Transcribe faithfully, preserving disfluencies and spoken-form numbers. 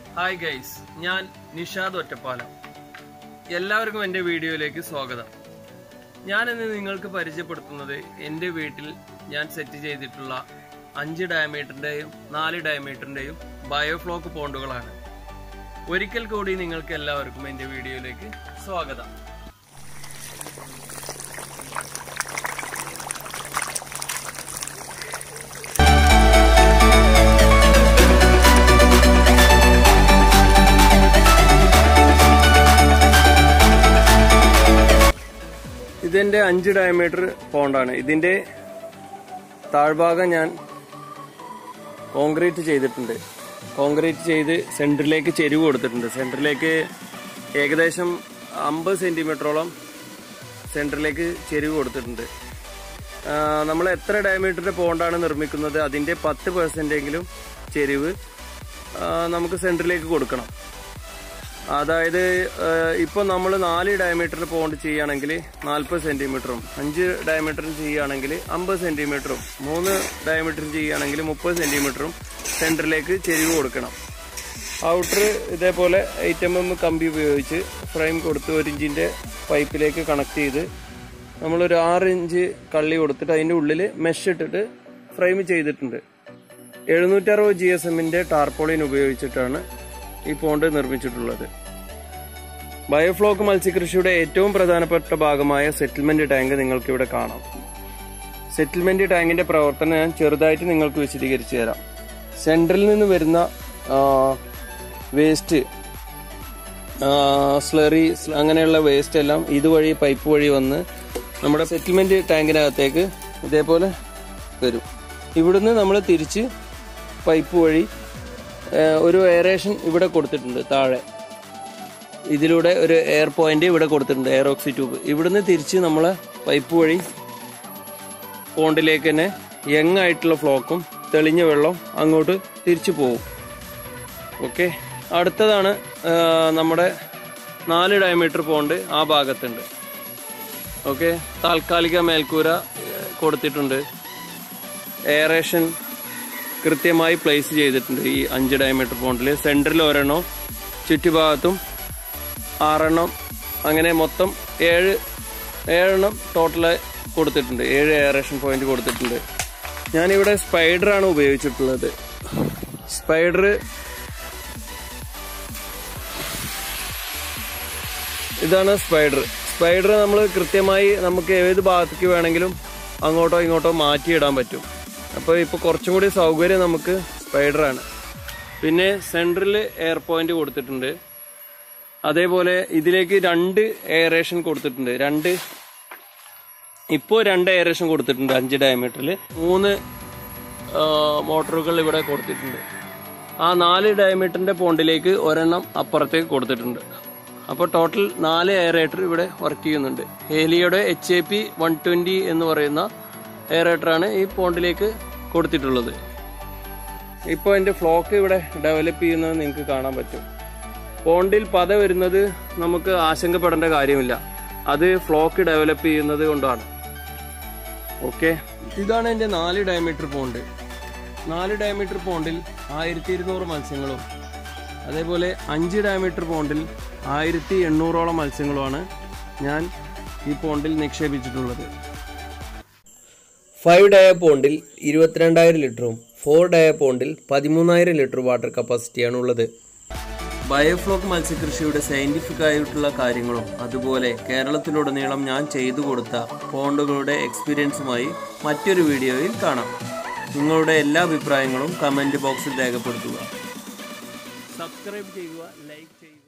Hi guys, ഞാൻ നിഷാദ് ഒറ്റപ്പാലം. എല്ലാവർക്കും എൻ്റെ വീഡിയോയിലേക്ക് സ്വാഗതം. ഞാനിന്ന് നിങ്ങൾക്ക് പരിചയപ്പെടുത്തുന്നത് എൻ്റെ വീട്ടിൽ ഞാൻ സെറ്റ് ചെയ്തിട്ടുള്ള അഞ്ച് ഡയമീറ്ററിൻ്റെയും നാല് ഡയമീറ്ററിൻ്റെയും ബയോഫ്ലോക്ക് പോണ്ടുകളാണ്. ഒരിക്കൽ കൂടി നിങ്ങൾക്ക് എല്ലാവർക്കും എൻ്റെ വീഡിയോയിലേക്ക് സ്വാഗതം. ഇതിന്റെ അഞ്ച് ഡയമീറ്റർ പോണ്ടാണ്. ഇതിന്റെ താഴ്ഭാഗം ഞാൻ കോൺക്രീറ്റ് ചെയ്തിട്ടുണ്ട്. കോൺക്രീറ്റ് ചെയ്ത് സെന്ററിലേക്ക് ചെരിവ് കൊടുത്തിട്ടുണ്ട്. സെന്ററിലേക്ക് ഏകദേശം അമ്പത് സെന്റിമീറ്ററോളം സെന്ററിലേക്ക് ചെരിവ് കൊടുത്തിട്ടുണ്ട്. നമ്മൾ എത്ര ഡയമീറ്ററിന്റെ പോണ്ടാണ് നിർമ്മിക്കുന്നത് അതിന്റെ പത്ത് പെർസെന്റെങ്കിലും ചെരിവ് നമുക്ക് സെന്ററിലേക്ക് കൊടുക്കണം. അതായത് ഇപ്പോൾ നമ്മൾ നാല് ഡയമീറ്റർ പോണ്ട് ചെയ്യുകയാണെങ്കിൽ നാൽപ്പത് സെന്റിമീറ്ററും അഞ്ച് ഡയമീറ്ററും ചെയ്യുകയാണെങ്കിൽ അമ്പത് സെന്റിമീറ്ററും മൂന്ന് ഡയമീറ്ററും ചെയ്യുകയാണെങ്കിൽ മുപ്പത് സെന്റിമീറ്ററും സെന്ററിലേക്ക് ചെരിവ് കൊടുക്കണം. ഔട്ടർ ഇതേപോലെ എയ്റ്റ് എം എം കമ്പി ഉപയോഗിച്ച് ഫ്രെയിം കൊടുത്ത് ഒരു ഇഞ്ചിന്റെ പൈപ്പിലേക്ക് കണക്ട് ചെയ്ത് നമ്മളൊരു ആറ് ഇഞ്ച് കള്ളി കൊടുത്തിട്ട് അതിൻ്റെ ഉള്ളിൽ മെഷ് ഇട്ടിട്ട് ഫ്രെയിം ചെയ്തിട്ടുണ്ട്. എഴുന്നൂറ്ററുപത് ജി എസ് എമ്മിന്റെ ടാർപോളിൻ ഉപയോഗിച്ചിട്ടാണ് ഈ പോണ്ട് നിർമ്മിച്ചിട്ടുള്ളത്. ബയോഫ്ലോക്ക് മത്സ്യകൃഷിയുടെ ഏറ്റവും പ്രധാനപ്പെട്ട ഭാഗമായ സെറ്റിൽമെന്റ് ടാങ്ക് നിങ്ങൾക്ക് ഇവിടെ കാണാം. സെറ്റിൽമെന്റ് ടാങ്കിന്റെ പ്രവർത്തനം ഞാൻ ചെറുതായിട്ട് നിങ്ങൾക്ക് വിശദീകരിച്ചു തരാം. സെൻട്രലിൽ നിന്ന് വരുന്ന വേസ്റ്റ്, സ്ലറി അങ്ങനെയുള്ള വേസ്റ്റ് എല്ലാം ഇതുവഴി പൈപ്പ് വഴി വന്ന് നമ്മുടെ സെറ്റിൽമെന്റ് ടാങ്കിനകത്തേക്ക് ഇതേപോലെ വരും. ഇവിടുന്ന് നമ്മൾ തിരിച്ച് പൈപ്പ് വഴി ഒരു എയറേഷൻ ഇവിടെ കൊടുത്തിട്ടുണ്ട്. താഴെ ഇതിലൂടെ ഒരു എയർ പോയിന്റ് ഇവിടെ കൊടുത്തിട്ടുണ്ട്, എയർ ഓക്സി ട്യൂബ്. ഇവിടുന്ന് തിരിച്ച് നമ്മൾ പൈപ്പ് വഴി പോണ്ടിലേക്ക് തന്നെ യങ് ആയിട്ടുള്ള ഫ്ലോക്കും തെളിഞ്ഞ വെള്ളം അങ്ങോട്ട് തിരിച്ചു പോകും. ഓക്കെ, അടുത്തതാണ് നമ്മുടെ നാല് ഡയമീറ്റർ പോണ്ട്. ആ ഭാഗത്തുണ്ട്. ഓക്കെ, താൽക്കാലിക മേൽക്കൂര കൊടുത്തിട്ടുണ്ട്. എയറേഷൻ കൃത്യമായി പ്ലേസ് ചെയ്തിട്ടുണ്ട്. ഈ അഞ്ച് ഡയമീറ്റർ പോണ്ടിൽ സെന്ററിൽ ഒരെണ്ണം, ചുറ്റുഭാഗത്തും ആറെണ്ണം, അങ്ങനെ മൊത്തം ഏഴ് ഏഴെണ്ണം ടോട്ടലായി കൊടുത്തിട്ടുണ്ട്. ഏഴ് എയറേഷൻ പോയിന്റ് കൊടുത്തിട്ടുണ്ട്. ഞാനിവിടെ സ്പൈഡറാണ് ഉപയോഗിച്ചിട്ടുള്ളത്. സ്പൈഡർ ഇതാണ് സ്പൈഡർ. സ്പൈഡർ നമ്മൾ കൃത്യമായി നമുക്ക് ഏത് ഭാഗത്തേക്ക് വേണമെങ്കിലും അങ്ങോട്ടോ ഇങ്ങോട്ടോ മാറ്റിയിടാൻ പറ്റും. അപ്പോൾ ഇപ്പോൾ കുറച്ചും കൂടി സൗകര്യം നമുക്ക് സ്പൈഡറാണ്. പിന്നെ സെൻറ്ററിൽ എയർ പോയിന്റ് കൊടുത്തിട്ടുണ്ട്. അതേപോലെ ഇതിലേക്ക് രണ്ട് എയറേഷൻ കൊടുത്തിട്ടുണ്ട്. രണ്ട് ഇപ്പോൾ രണ്ട് എയറേഷൻ കൊടുത്തിട്ടുണ്ട്. അഞ്ച് ഡയമീറ്ററിൽ മൂന്ന് മോട്ടറുകൾ ഇവിടെ കൊടുത്തിട്ടുണ്ട്. ആ നാല് ഡയമീറ്ററിന്റെ പോണ്ടിലേക്ക് ഒരെണ്ണം അപ്പുറത്തേക്ക് കൊടുത്തിട്ടുണ്ട്. അപ്പോൾ ടോട്ടൽ നാല് എയറേറ്റർ ഇവിടെ വർക്ക് ചെയ്യുന്നുണ്ട്. ഹേലിയുടെ H A P one twenty എന്ന് പറയുന്ന എയറേറ്ററാണ് ഈ പോണ്ടിലേക്ക് കൊടുത്തിട്ടുള്ളത്. ഇപ്പോൾ എൻ്റെ ഫ്ലോക്ക് ഇവിടെ ഡെവലപ്പ് ചെയ്യുന്നത് നിങ്ങൾക്ക് കാണാൻ പറ്റും. പോണ്ടിൽ പത വരുന്നത് നമുക്ക് ആശങ്കപ്പെടേണ്ട കാര്യമില്ല. അത് ഫ്ലോക്ക് ഡെവലപ്പ് ചെയ്യുന്നത് കൊണ്ടാണ്. ഓക്കെ, ഇതാണ് എൻ്റെ നാല് ഡയമീറ്റർ പോണ്ട്. നാല് ഡയമീറ്റർ പോണ്ടിൽ ആയിരത്തി ഇരുന്നൂറ് മത്സ്യങ്ങളും അതേപോലെ അഞ്ച് ഡയമീറ്റർ പോണ്ടിൽ ആയിരത്തി എണ്ണൂറോളം മത്സ്യങ്ങളുമാണ് ഞാൻ ഈ പോണ്ടിൽ നിക്ഷേപിച്ചിട്ടുള്ളത്. ഫൈവ് ഡയ പോണ്ടിൽ ഇരുപത്തിരണ്ടായിരം ലിറ്ററും ഫോർ ഡയ പോണ്ടിൽ പതിമൂന്നായിരം ലിറ്റർ വാട്ടർ കപ്പാസിറ്റിയാണ് ഉള്ളത്. ബയോഫ്ലോക്ക് മത്സ്യകൃഷിയുടെ സയന്റിഫിക് ആയിട്ടുള്ള കാര്യങ്ങളും അതുപോലെ കേരളത്തിലുടനീളം ഞാൻ ചെയ്തു കൊടുത്ത പോണ്ടുകളുടെ എക്സ്പീരിയൻസുമായി മറ്റൊരു വീഡിയോയിൽ കാണാം. നിങ്ങളുടെ എല്ലാ അഭിപ്രായങ്ങളും കമൻറ്റ് ബോക്സിൽ രേഖപ്പെടുത്തുക. സബ്സ്ക്രൈബ് ചെയ്യുക, ലൈക്ക് ചെയ്യുക.